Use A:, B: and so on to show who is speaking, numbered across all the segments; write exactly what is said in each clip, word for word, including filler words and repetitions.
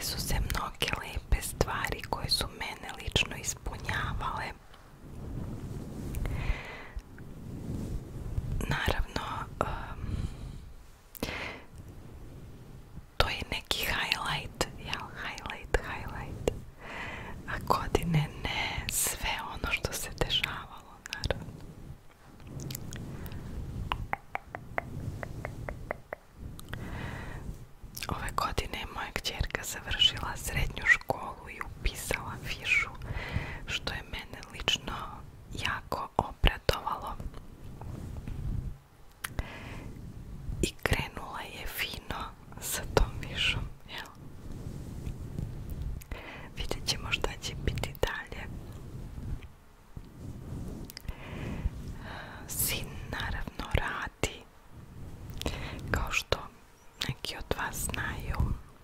A: Dešavale su se mnoge lepe stvari koje su mene lično ispunjavale. Naravno, um, to je neki highlight, jel? Highlight, highlight. A godine ne, sve ono što se dešavalo, naravno. Ove godine je moja kćerka završila srednju školu i upisala fišu, što je mene lično jako obradovalo. I krenula je fino sa tom fišom, jel? Vidjet ćemo šta će biti dalje. Sin naravno radi, kao što neki od vas znaju.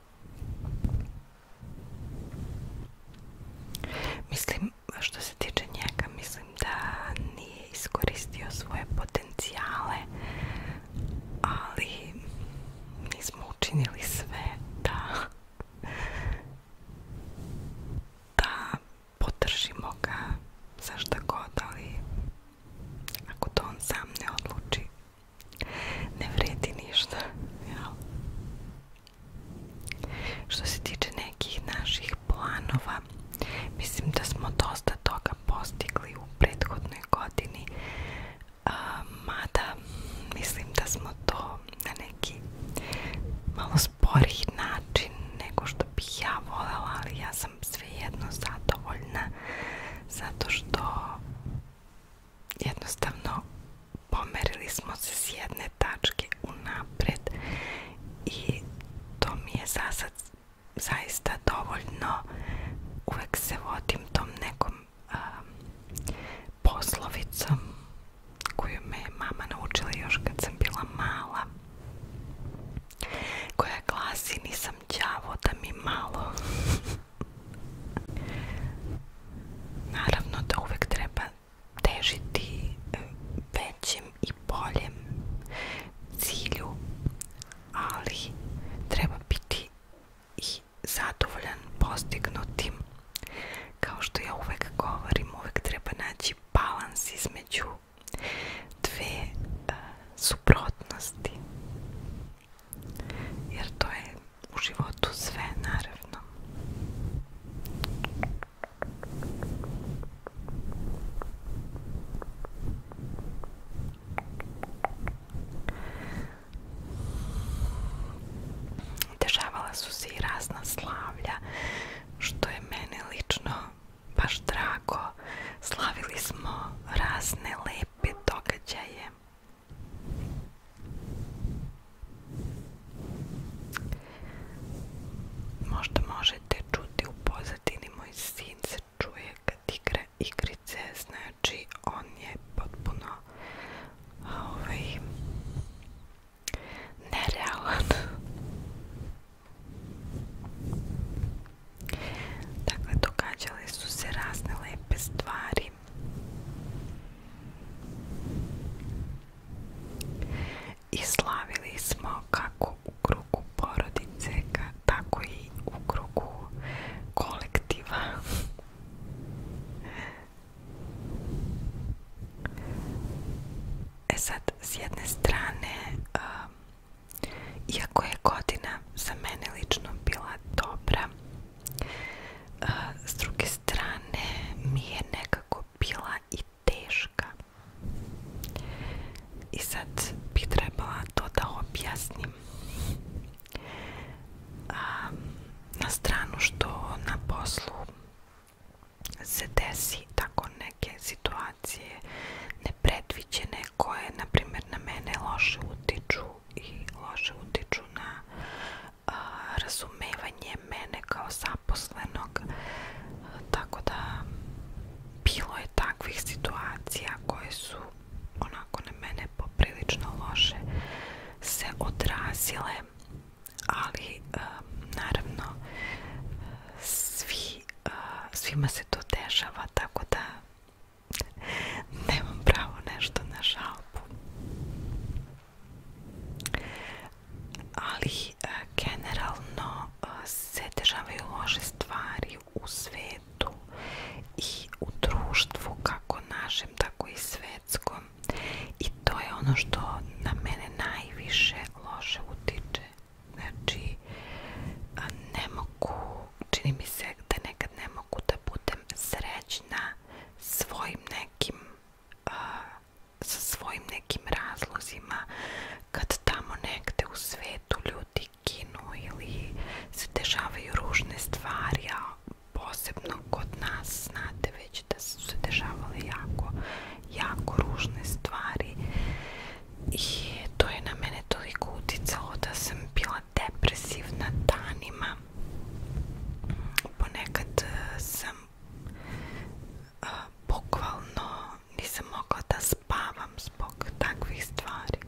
A: Mislim, što se tiče njega, mislim da nije iskoristio svoje potencijale, ali nismo učinili sve da da podržimo ga za šta god, ali ako to on sam ne odluči, ne vredi ništa, jel? Što se tiče nekih naših planova, mislim da smo dosta toga postigli u prethodnoj godini, a, mada mislim da smo to na neki malo sporiji način nego što bih ja voljela, ali ja sam svejedno zadovoljna zato što jednostavno pomerili smo se s jedne tačke unapred i to mi je za sad zaista dovoljno. Uvek se vodim tom nekom um, poslovicom koju me je mama naučila još kad sam bila mala, koja glasi: nisam đavo da mi malo. Naravno da uvek treba težiti većem i boljem cilju, ali treba biti i zadovoljan postignutim. Kao što ja uvek govorim, uvek treba naći balans između dve uh, suprotnosti, jer to je u životu sve, naravno. Dešavala su se i razna slavlja, što je mene lično baš drago. Slavili smo razne lepe događaje. Možda možete čuti u pozadini, moj sin se čuje kad igra igrice, znači on je potpuno ovaj, nerealan. Dakle, događale su se razne lepe stvari. I slavili smo kako u krugu porodice, tako i u krugu kolektiva. E sad, s jedne strane, um, iako je godina za mene lično bila dobra, uh, s druge strane mi je nekako bila i teška. I sad bi trebala to da objasnim. Um, na stranu što na poslu se desi tako neke situacije nepredviđene koje, na primjer, na mene loše utiču i loše utiču na a, razumevanje mene kao zaposlenog. Tako da bilo je takvih situacija koje su onako na mene poprilično loše se odrazile, ali a, naravno svi, a, svima se to dešava, tako da nemam pravo nešto na žalbu. Ali generalno se dešavaju u svetu i u društvu, kako našem, tako i svetskom. I to je ono što na mene najviše loše utiče. Znači, ne mogu, čini mi se da nekad ne mogu da budem srećna svojim nekim, uh, sa svojim nekim razlozima, kad tamo negde u svetu ljudi ginu ili se dešavaju ružne stvari, a posebno kod nas, znate već da su se dešavale jako, jako ružne stvari. I to je na mene toliko uticalo da sam bila depresivna danima. Ponekad sam uh, bukvalno nisam mogla da spavam zbog takvih stvari.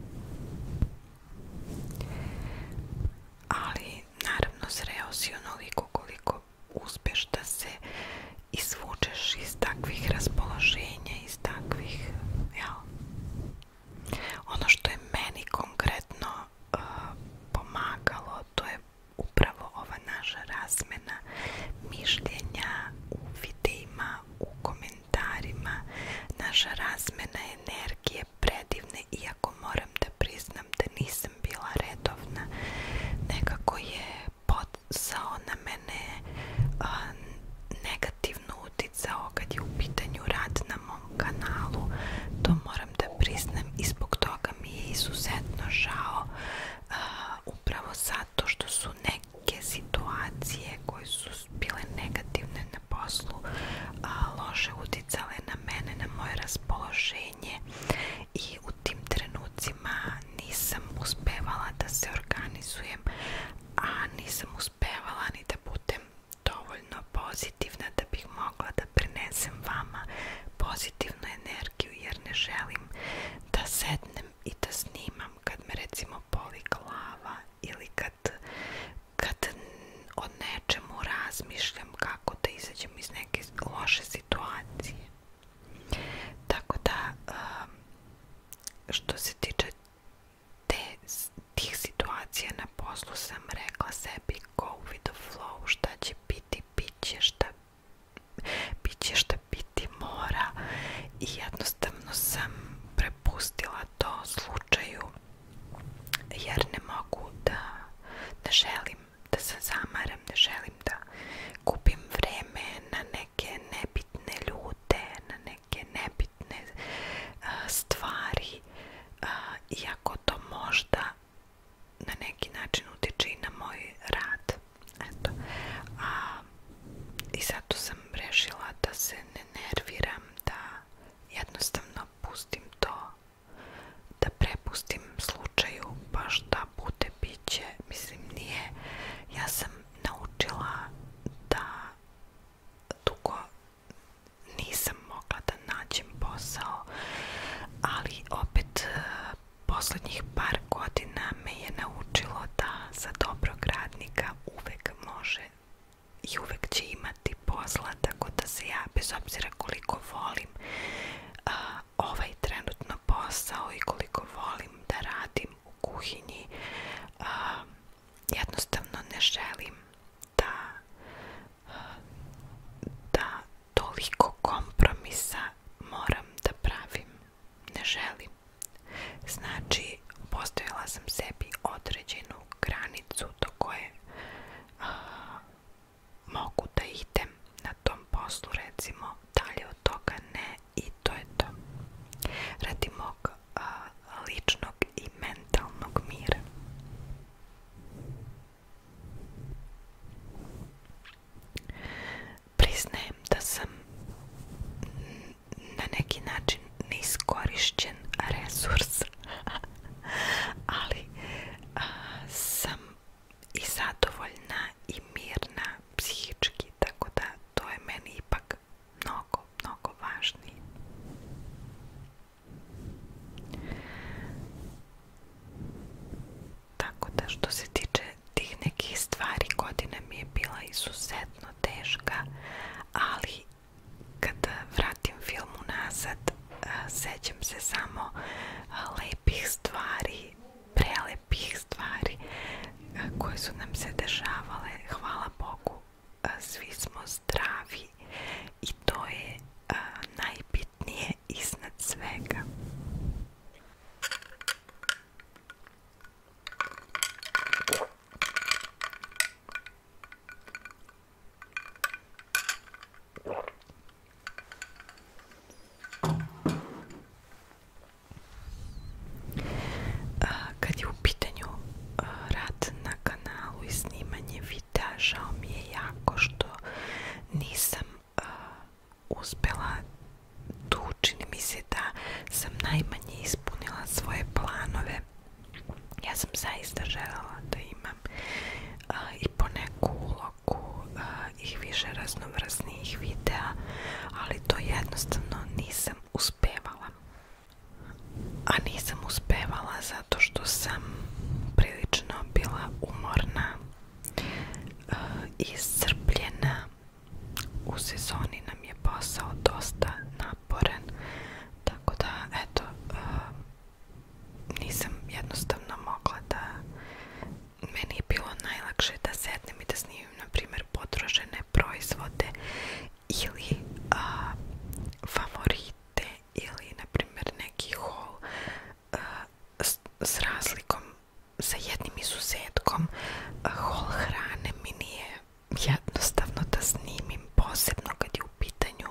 A: Ali naravno zreo si onoliko koliko uspeš da se izvučeš iz takvih raspoloženja, iz takvih, jel? Ono što je meni konkretno uh, pomagalo, to je upravo ova naša razmena mišljenja u videima, u komentarima, naša razmena energije predivne, iako moram da priznam da nisam bila redovna. Nekako je posao na mene uh, negativno uticao kad je u pitanju rad na mom kanalu. To moram da priznam i zbog toga mi je izuzetno žao, uh, upravo zato što su neke situacije koje su bile negativne na poslu uh, loše uticale na mene, na moje raspoloženje, i u tim trenucima nisam uspevala da se organizujem, a nisam uspevala ni da budem dovoljno pozitivna da bih mogla da prenesem vama pozitivnu energiju, jer ne želim da sednem i da snimam kad me recimo boli glava ili kad, kad o nečemu razmišljam kako da izađem iz neke loše situacije. Tako da, um, što se tiče te, tih situacija na poslu, sam rekla sebi go with the flow, šta će biti, bit će, šta, bit će šta biti mora, i jednostavno sam prepustila to slučaju, jer ne mogu da, ne želim da se zamaram, ne želim da gubim vreme na neke nebitne ljude, na neke nebitne uh, stvari, uh, iako to možda na neki način utiče i na moj rad. Eto. A, i zato sam rešila da se ne nerviram, da jednostavno pustim to, da prepustim slučaju, pa šta bude biće. Mislim, nije, ja sam naučila da dugo nisam mogla da nađem posao, ali opet poslednjih par godina me je naučilo da za dobrog radnika uvek može i uvek će imati posla, tako da se ja, bez obzira koliko volim uh, ovaj trenutno posao i koliko volim da radim u kuhinji, uh, jednostavno ne želim da uh, da toliko kompromisa moram da pravim. Ne želim. Znači, postavila sam sebi određenu granicu do koje uh, mogu da idem na tom poslu, recimo, dalje od toga ne, i to je to. Radi mog uh, ličnog i mentalnog mira. Priznajem da sam na neki način neiskorišćen resurs, ali a, sam i zadovoljna i mirna psihički, tako da to je meni ipak mnogo, mnogo važnije. Tako da, što se tiče tih nekih stvari, godina mi je bila izuzetno teška, ali kada vratim film unazad, sećam se samo lepih stvari, prelepih stvari koje su nam se dešavale. Hvala Bogu, svi smo zdravi. iscrpljena. U sezoni nam je posao dosta naporan, tako da eto, uh, nisam jednostavno mogla da, meni je bilo najlakše da sednem i da snimim na primjer potrošene proizvode ili uh, favorite ili na primjer neki haul, uh, s, s razlikom, sa jednim izuzetkom. uh, haul hrane mi nije jednostavno da snimim, posebno kad je u pitanju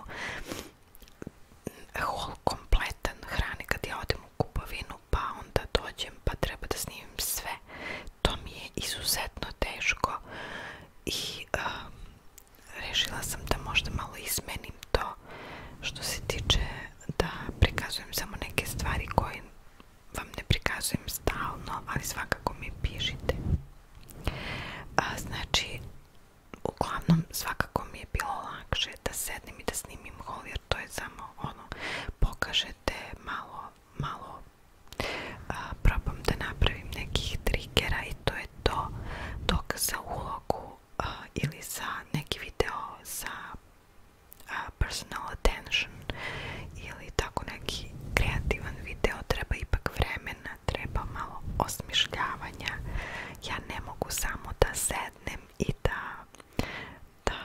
A: haul kompletan hrane, kad ja odem u kupovinu pa onda dođem pa treba da snimim sve. To mi je izuzetno teško i uh, rešila sam da možda malo izmenim to što se tiče da prikazujem samo neke stvari koje vam ne prikazujem stalno, ali svakako mi pišite. A, znači, uglavnom svakako mi je bilo lakše da sednem i da snimim haul, jer to je samo ono, pokažete malo, malo a, probam da napravim nekih trigera i to je to, dok za ulogu a, ili za neki video za a, personal attention ili tako neki kreativan video treba ipak vremena, treba malo osmišljavanja. Ja ne mogu samo da sednem i da da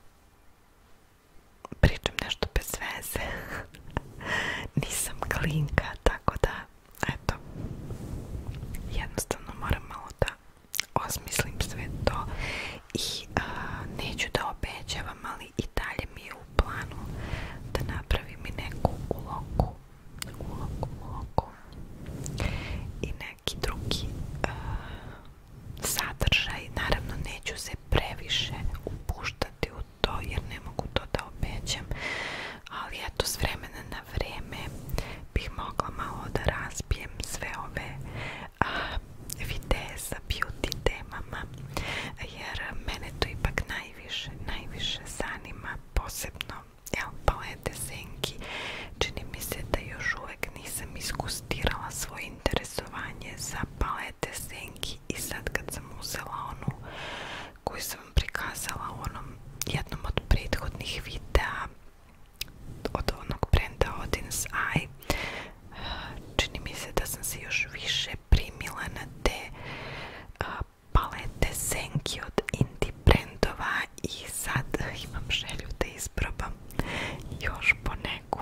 A: pričam nešto bez veze. Nisam klinka, tako da eto, jednostavno moram malo da osmislim sve to i uh, neću da obećavam, ali i dalje mi je u planu da napravim i neku ulogu, ulogu, ulogu i neki drugi uh, sadržaj. Naravno neću se previše upuštati u to jer ne mogu to da obećam, ali eto, s vremena na vreme bih mogla malo da razbijem sve ove a, videe sa beauty temama, jer mene to ipak najviše, najviše zanima, posebno jel, palete senki. Čini mi se da još uvek nisam iskustirala svoje interesovanje za palete senki i sad kad sam uzela onu koju sam vam prikazala u onom jednom od prethodnih videa od onog brenda Odin's Eye, čini mi se da sam se još više primila na te uh, palete senki od indie brendova i sad imam želju da isprobam još po neku.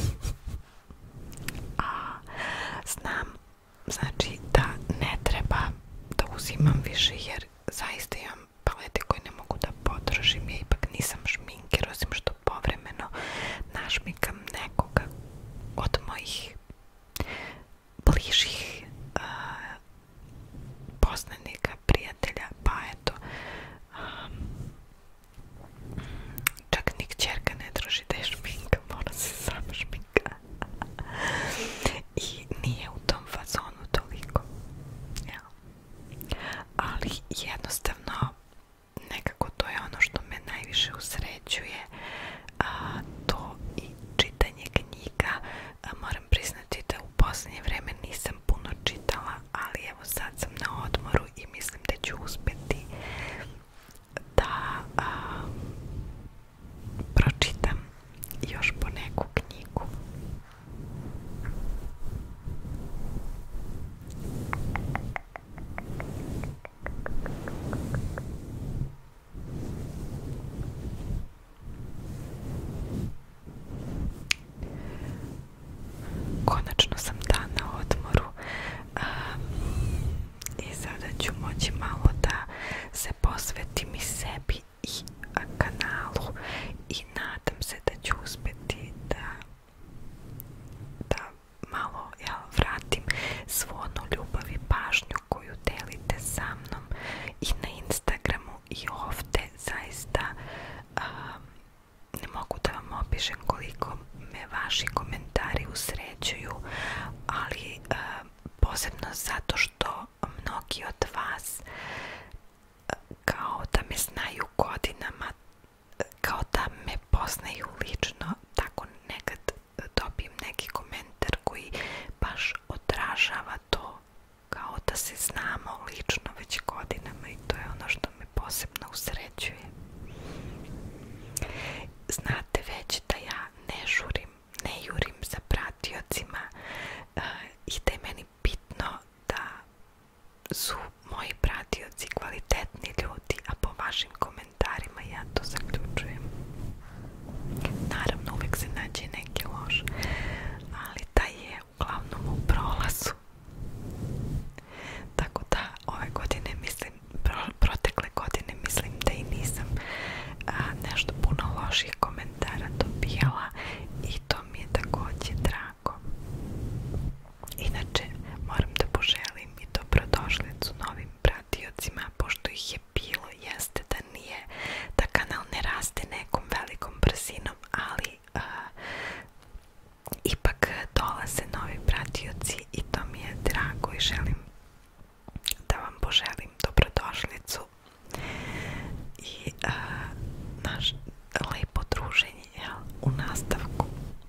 A: A znam, znači da ne treba da uzimam više jer zaista imam palete koje ne mogu da potrošim. Ja ipak nisam šminker, osim što povremeno našminkam nekoga od mojih bližih uh, poznanika, prijatelja, pa eto, um, čak ni kćerka ne traži da je šminkam, ona se sama šminka i nije u tom fazonu toliko, jel? Ali jednostavno nekako to je ono što me najviše usrećuje, a, to i čitanje knjiga. A, moram priznati da u posljednje vreme nisam puno čitala, ali evo sad sam na odmoru i mislim da ću uspjeti da a, pročitam još po neku knjigu. Konačno sam dan na odmoru um, i sada ću moći malo da se posvetim i sebi i a, kanalu i nadam se da ću uspjeti da da malo jel, vratim svu onu ljubav i pažnju koju delite sa mnom i na Instagramu i ovde. Zaista um, ne mogu da vam opišem koliko me vaši komentari usrećuju, ali uh, posebno zato što mnogi od vas uh, kao da me znaju godinama, uh, kao da me poznaju lično, tako nekad uh, dobijem neki komentar koji baš odražava to, kao da se znamo lično već godinama i to je ono što me posebno usrećuje. znate već da ja ne žurim, ne jurim za pratiocima uh, i da je meni bitno da su moji pratioci kvalitetni ljudi, a po vašim komentarima ja to zaključujem. Naravno, uvijek se nađe neki loš, ali taj je uglavnom u prolazu. Tako da ove godine mislim, pro, protekle godine mislim da i nisam a, nešto puno loših komentara dobijala i to mi je također drago. Inače, moram da poželim i dobrodošlicu novim pratiocima, pošto ih je bilo, jeste da nije, da kanal ne raste nekom velikom brzinom, ali a, ipak dolaze novi pratioci i to mi je drago i želim da vam poželim dobrodošlicu i a, naš lepo druženje, jel, u nastavku.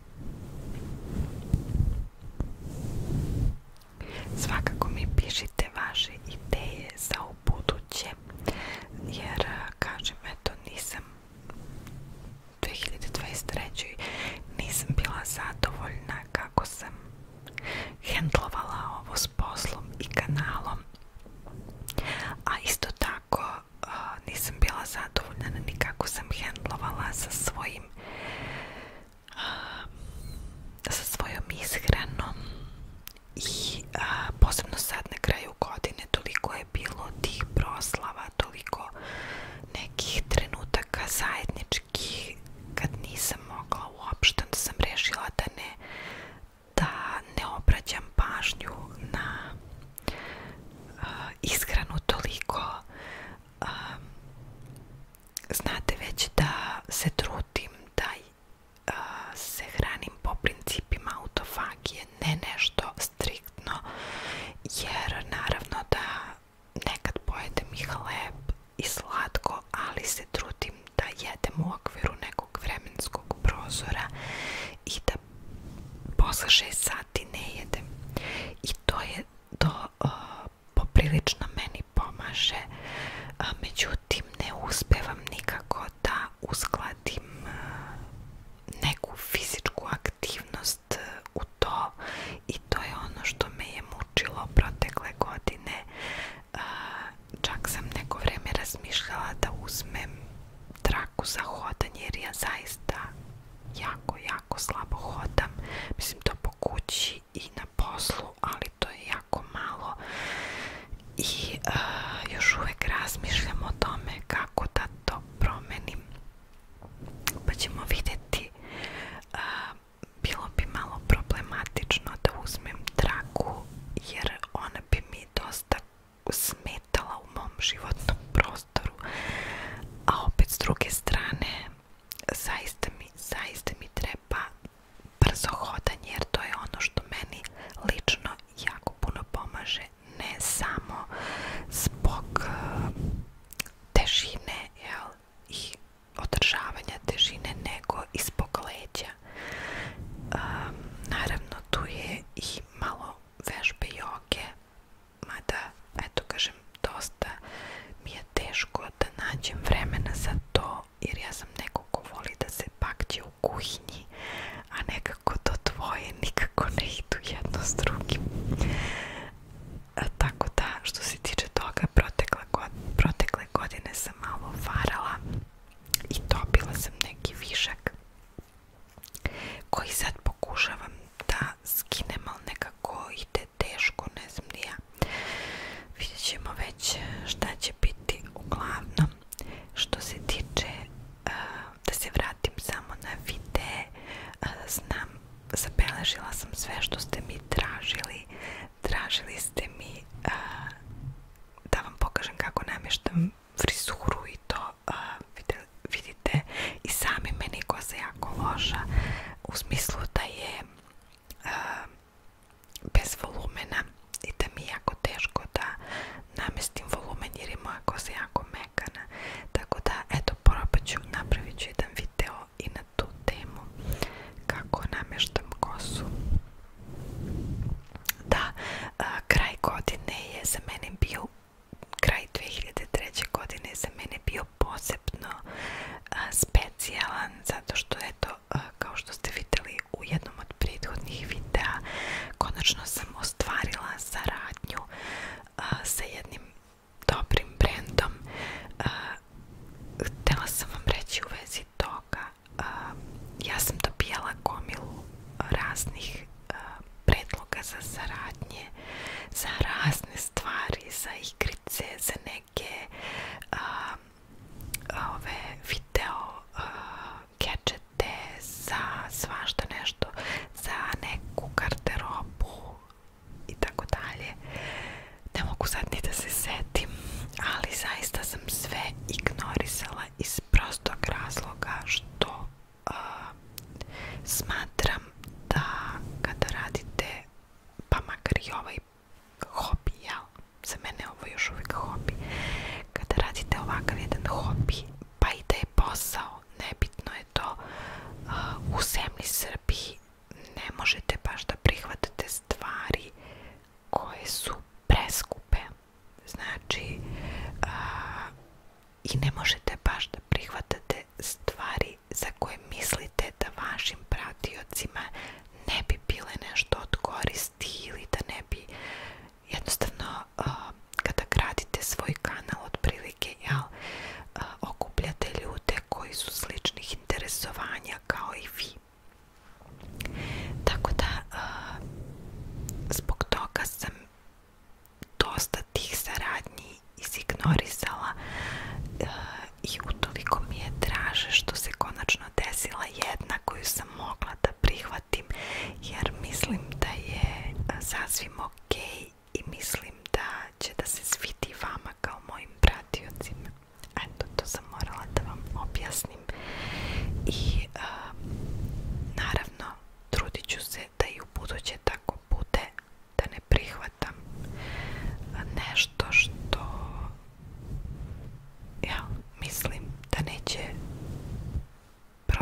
A: Svakako mi pišite vaše ideje za ubuduće, jer kažem, eto, nisam dve hiljade dvadeset treće. nisam bila zadovoljna kako sam hendlovala ovo s poslom i kanalom, a isto tako uh, nisam bila zadovoljna ni kako sam hendlovala sa svojim uh, sa svojom ishranom i uh, posebno sad na kraju godine toliko je bilo tih proslava, toliko nekih trenutaka zajedničkih kad nisam mogla uopšte, da sam rešila da ne da ne obraćam pažnju na uh, ishranu toliko. Uh, znate već da se trudim da uh, se hranim po principima autofagije, ne nešto striktno, jer naravno da nekad pojedem i hleb i slatko, ali se trudim da jedem u okviru nekog vremenskog prozora i da posle šest sati ne jedem. I to je to uh, poprilično meni pomaže, uh, međutim ne uspevam nikako da uskladim uh, neku fizičku aktivnost uh, u to i to je ono što me je mučilo protekle godine. Uh, čak sam neko vreme razmišljala da uzmem traku za hodanje, jer ja zaista jako, jako slabo hodam. Mislim, to po kući i na poslu, ali to je jako malo i uh, još uvek razmišljam o tome kako da to promenim, pa ćemo vidjeti. Uh, bilo bi malo problematično da uzmem traku, jer ona bi mi dosta smetala u mom životnom prostoru, a opet s druge strane zaista mi, zaista mi treba brzo hodanje, jer to je ono što meni lično jako puno pomaže, ne samo zbog uh, težine, jel, i održavanja težine, nego i zbog leđa. Um, naravno tu je i malo vežbe joge, mada, eto kažem, dosta mi je teško da nađem vremena za to, jer ja sam neko ko voli da se bakće u kuhinji, a nekako to dvoje nikako ne idu jedno s drugim. A, tako da, što se tiče toga, protekle, god, protekle godine sam malo varala i dobila sam neki višak,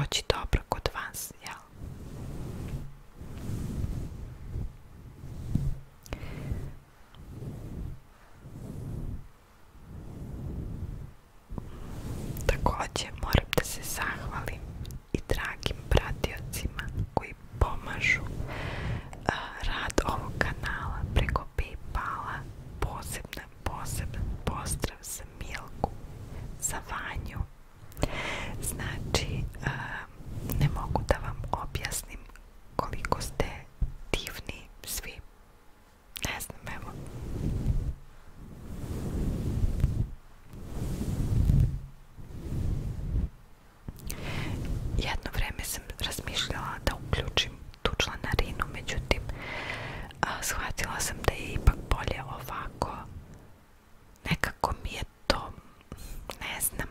A: proći dobro kod vas, jel? Također moram da se zahvalim i dragim pratiocima koji pomažu a, rad ovog kanala preko Paypala. Posebno, poseban pozdrav za Milku, za Vanju. Znači, a, ne mogu da vam objasnim koliko ste divni svi. Ne znam, evo. Jedno vreme sam razmišljala da uključim tu članarinu, međutim a, shvatila sam da je ipak bolje ovako. Nekako mi je to, ne znam,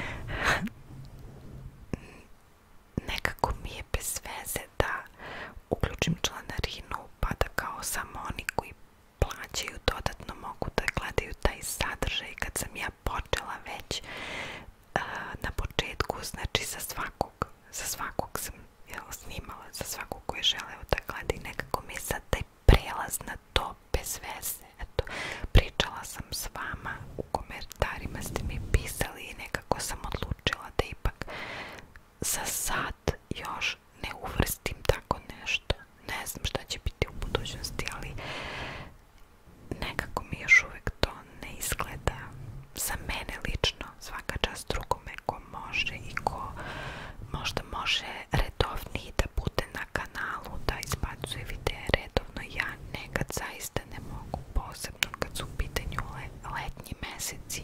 A: nekako mi je bez veze da uključim članarinu pa da kao samo oni koji plaćaju dodatno mogu da gledaju taj sadržaj. Kad sam ja počela već a, na početku, znači za svakog za svakog sam jel, snimala, za svakog koji je želeo da gleda i nekako mi je sad taj prelaz na to bez veze. Eto, pričala sam s vama, u komentarima ste mi pisali i nekako sam odlučila da ipak za sad još ne uvrstim tako nešto. Ne znam šta će biti u budućnosti, ali nekako mi još uvek to ne izgleda za mene lično. Svaka čast drugome ko može i ko možda može redovniji da bude na kanalu, da izbacuje videe redovno. Ja nekad zaista ne mogu, posebno kad su u pitanju le, letnji meseci.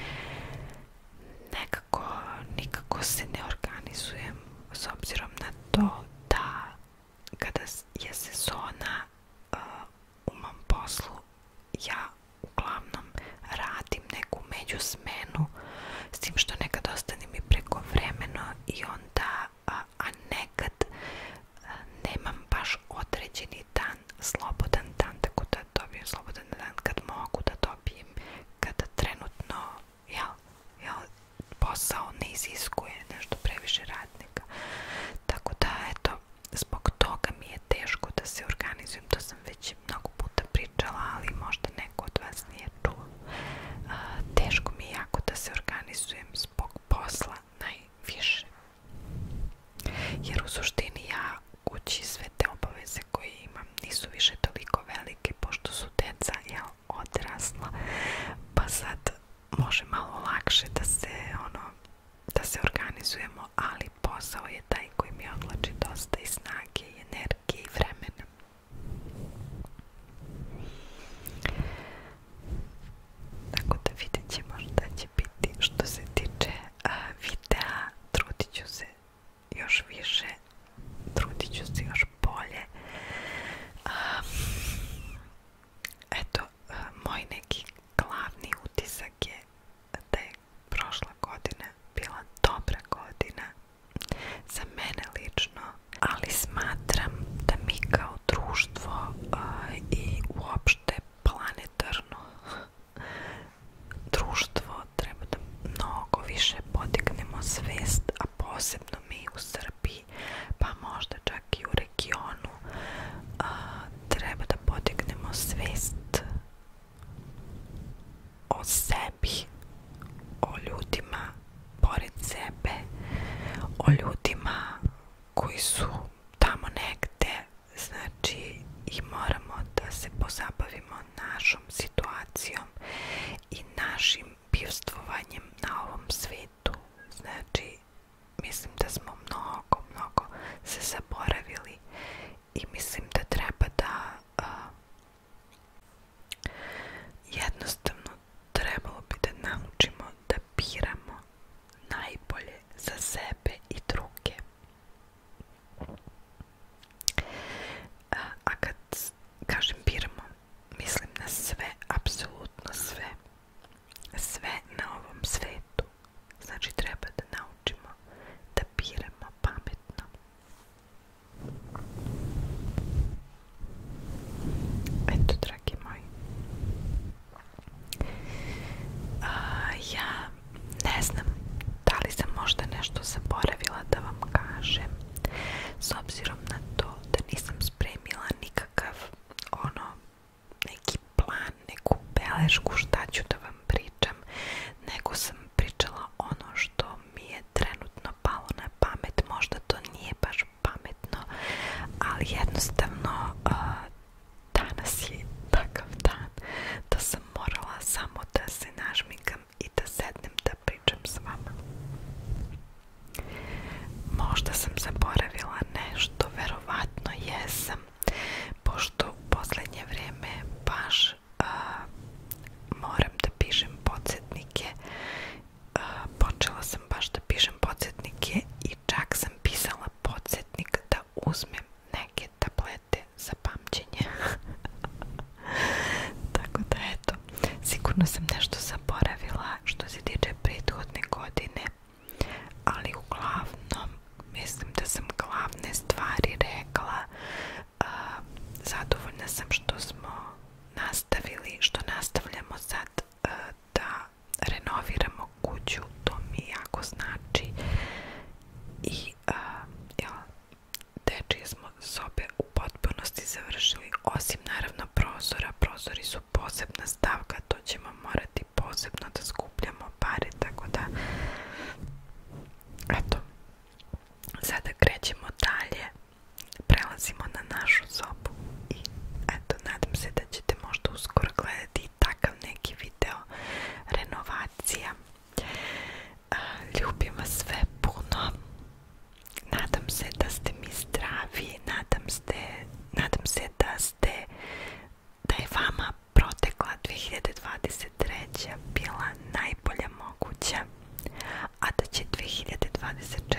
A: Nekako nikako se ne organizujem, s obzirom na to da kada je sezona uh, u mom poslu, ja uglavnom radim neku međusmenu, s tim što nekad ostanem i prekovremeno i onda, a, a nekad a, nemam baš određeni dan, slobodan dan, tako da dobijem slobodan dan kad mogu da dobijem, kada trenutno jel, jel, posao ne iziskuje nešto previše radnika. Tako da, eto, zbog toga mi je teško da se organizujem, to sam već mnogo puta pričala, ali možda neko od vas nije čuo. A, teško mi je jako da se organizujem zbog posla najviše. Jer u suštini ja kući sve te obaveze koje imam nisu više toliko velike, pošto su deca jel, odrasla, pa sad može malo lakše da se ono da se organizujemo, ali posao je taj koji mi odlači dosta i snage i energije i vremena. Tako da vidjet ćemo šta će biti. Što se tiče a, videa, trudit ću se još više, trudit ću se još bolje. A, eto, a, moj neki glavni utisak je da je prošla godina bila dobra godina za mene lično, ali smatram da mi kao društvo a, i uopšte planetarno društvo treba da mnogo više podignemo svest, a posebno mi u Srbiji, pa možda čak i u regionu, a, treba da podignemo svest o sebi, o ljudima pored sebe, o ljudima koji su tamo negde, znači i moramo da se pozabavimo našom situacijom i našim bivstvovanjem na ovom svetu. Znači, mislim da smo mnogo, mnogo se zaboravili i mislim da treba da a, jednostavno trebalo bi da naučimo da biramo najbolje za sebe i druge. A, a kad kažem biramo, mislim na sve, apsolutno sve. Sve na ovom svetu. Znači treba da naučimo da biramo pametno. Eto, dragi moji. A, ja ne znam da li sam možda nešto zaboravila da vam kažem. kažem, s obzirom na to da nisam spremila nikakav ono, neki plan, neku belešku šta ću da vam pričam, nego sam pričala ono što mi je trenutno palo na pamet. Možda to nije baš pametno, ali jednostavno uh, danas je takav dan da sam morala samo da se nažmigam i da sednem da pričam s vama. Možda sam zaboravila nešto, verovatno jesam, pošto u poslednje vreme baš uh, moram da pišem podsjetnike. Uh, počela sam baš da pišem podsjetnike i čak sam pisala podsjetnik da uzmem neke tablete za pamćenje. Tako da eto, sigurno sam nešto zaboravila što se tiče prethodne godine, ali uglavnom mislim da sam glavne stvari rekla. Uh, zadovoljna sam što smo nastavili, što nastavljamo sad uh, da renoviramo kuću, to mi jako znači. I uh, jel, dečije smo sobe u potpunosti završili, osim naravno prozora. Prozori su posebna stavka, to ćemo morati posebno da skupljamo pare, tako da eto, sada krećemo dalje, prelazimo na našu sobu i eto, nadam se da ćete možda uskoro gledati takav neki video renovacija. Ljubim vas sve puno, nadam se da ste mi zdravi, nadam se, nadam se da ste, da je vama protekla dve hiljade dvadeset treća bila najbolja moguća, a da će dve hiljade dvadeset